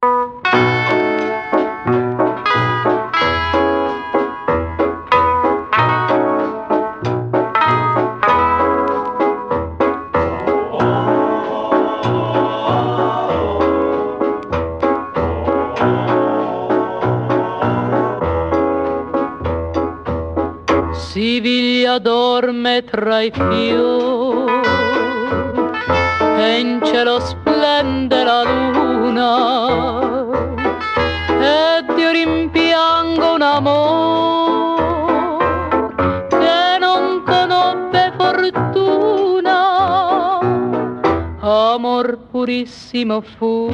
Siviglia dorme tra i fiori e in cielo splende la luna ed io rimpiango un amore che non conobbe fortuna. Amor purissimo fu,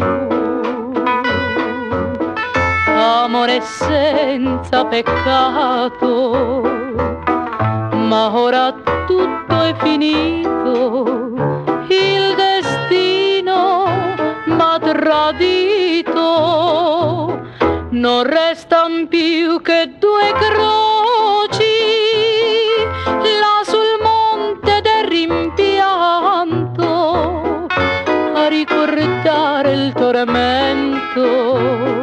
amore senza peccato, ma ora tutto è finito, il destino m'ha tradito, non restan più che due croci là sul monte del rimpianto a ricordare il tormento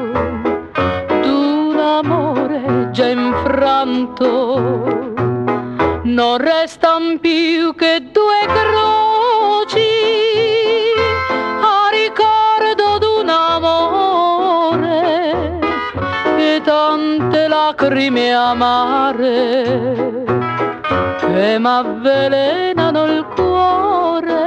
d'un amore già infranto. Non restan più che due croci a ricordo d'un amore e tante lacrime amare che m'avvelenano il cuore.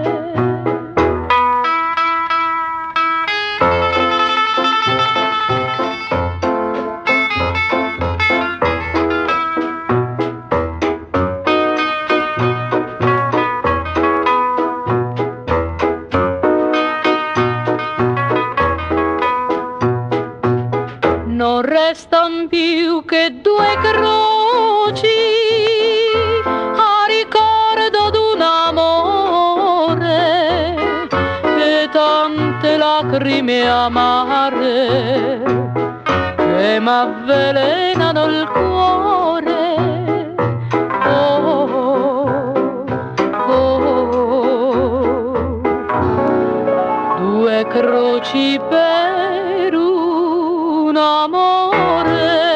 Non restan più che due croci a ricordo d'un amore e tante lacrime amare che m'avvelenano il cuore. Oh, oh, due croci per un amore